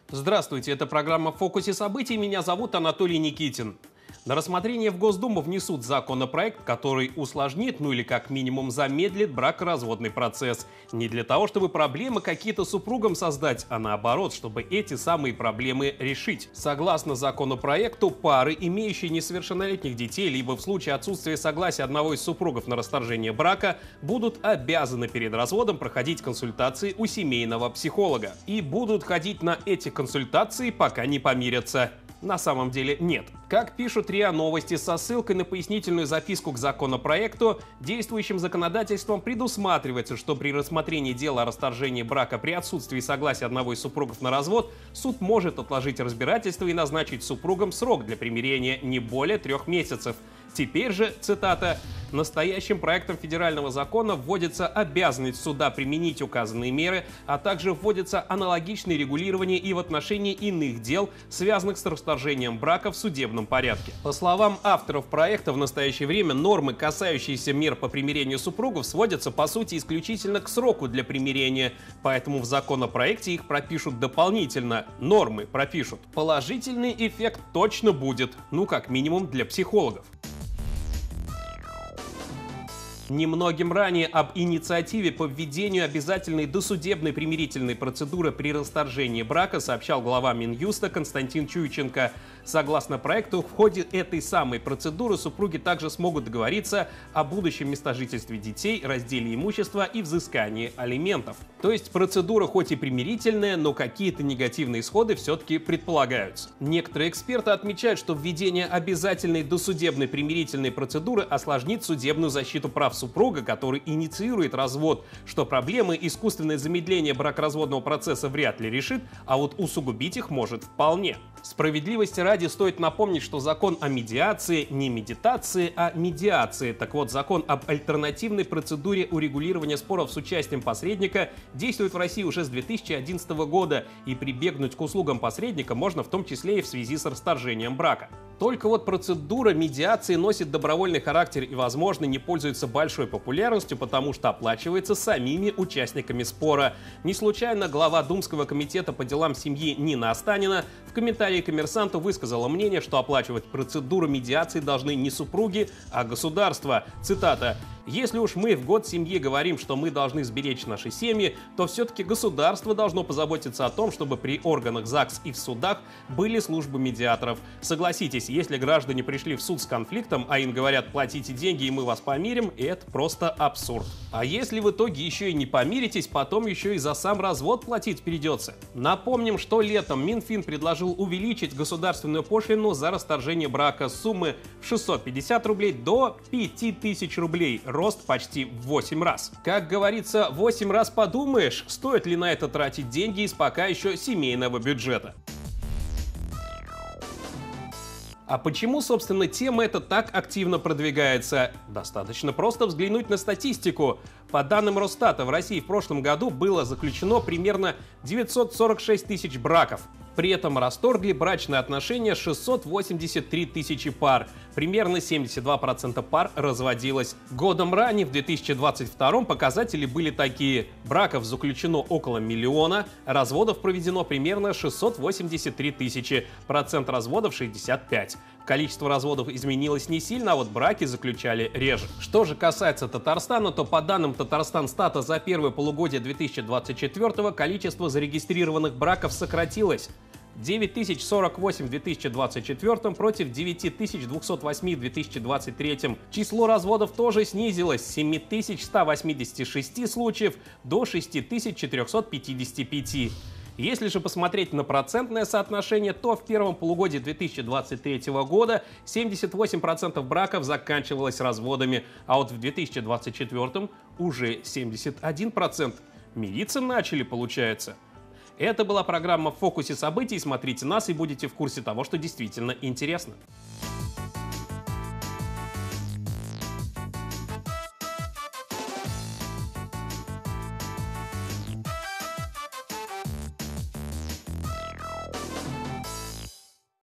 Здравствуйте, это программа «В фокусе событий». Меня зовут Анатолий Никитин. На рассмотрение в Госдуму внесут законопроект, который усложнит, ну или как минимум замедлит бракоразводный процесс. Не для того, чтобы проблемы какие-то супругам создать, а наоборот, чтобы эти самые проблемы решить. Согласно законопроекту, пары, имеющие несовершеннолетних детей, либо в случае отсутствия согласия одного из супругов на расторжение брака, будут обязаны перед разводом проходить консультации у семейного психолога. И будут ходить на эти консультации, пока не помирятся. На самом деле нет. Как пишут РИА Новости со ссылкой на пояснительную записку к законопроекту, действующим законодательством предусматривается, что при рассмотрении дела о расторжении брака при отсутствии согласия одного из супругов на развод, суд может отложить разбирательство и назначить супругам срок для примирения не более 3 месяцев. Теперь же, цитата, «настоящим проектом федерального закона вводится обязанность суда применить указанные меры, а также вводится аналогичное регулирование и в отношении иных дел, связанных с расторжением брака в судебном порядке». По словам авторов проекта, в настоящее время нормы, касающиеся мер по примирению супругов, сводятся по сути исключительно к сроку для примирения, поэтому в законопроекте их пропишут дополнительно, нормы пропишут. Положительный эффект точно будет, ну как минимум для психологов. Немногим ранее об инициативе по введению обязательной досудебной примирительной процедуры при расторжении брака сообщал глава Минюста Константин Чуйченко. Согласно проекту, в ходе этой самой процедуры супруги также смогут договориться о будущем местожительстве детей, разделе имущества и взыскании алиментов. То есть процедура хоть и примирительная, но какие-то негативные исходы все-таки предполагаются. Некоторые эксперты отмечают, что введение обязательной досудебной примирительной процедуры осложнит судебную защиту прав супруга, который инициирует развод, что проблемы искусственное замедление бракоразводного процесса вряд ли решит, а вот усугубить их может вполне. Справедливости ради стоит напомнить, что закон о медиации не медитации, а медиации. Так вот, закон об альтернативной процедуре урегулирования споров с участием посредника действует в России уже с 2011 года, и прибегнуть к услугам посредника можно в том числе и в связи с расторжением брака. Только вот процедура медиации носит добровольный характер и, возможно, не пользуется большой популярностью, потому что оплачивается самими участниками спора. Не случайно глава Думского комитета по делам семьи Нина Останина в комментарии «Коммерсанту» высказала мнение, что оплачивать процедуру медиации должны не супруги, а государство. Цитата: «Если уж мы в год семьи говорим, что мы должны сберечь наши семьи, то все-таки государство должно позаботиться о том, чтобы при органах ЗАГС и в судах были службы медиаторов. Согласитесь, если граждане пришли в суд с конфликтом, а им говорят: платите деньги и мы вас помирим, это просто абсурд. А если в итоге еще и не помиритесь, потом еще и за сам развод платить придется». Напомним, что летом Минфин предложил увеличить государственную пошлину за расторжение брака с суммы в 650 рублей до 5000 рублей. Рост почти в 8 раз. Как говорится, 8 раз подумаешь, стоит ли на это тратить деньги из пока еще семейного бюджета. А почему, собственно, тема эта так активно продвигается? Достаточно просто взглянуть на статистику. По данным Росстата, в России в прошлом году было заключено примерно 946 тысяч браков. При этом расторгли брачные отношения 683 тысячи пар. Примерно 72% пар разводилось. Годом ранее, в 2022, показатели были такие. Браков заключено около 1 миллиона, разводов проведено примерно 683 тысячи. Процент разводов 65%. Количество разводов изменилось не сильно, а вот браки заключали реже. Что же касается Татарстана, то по данным Татарстанстата за первое полугодие 2024 количество зарегистрированных браков сократилось. 9048 в 2024 против 9208 в 2023. Число разводов тоже снизилось с 7186 случаев до 6455. Если же посмотреть на процентное соотношение, то в первом полугодии 2023 года 78% браков заканчивалось разводами, а вот в 2024 уже 71%. Мириться начали, получается. Это была программа «В фокусе событий». Смотрите нас и будете в курсе того, что действительно интересно.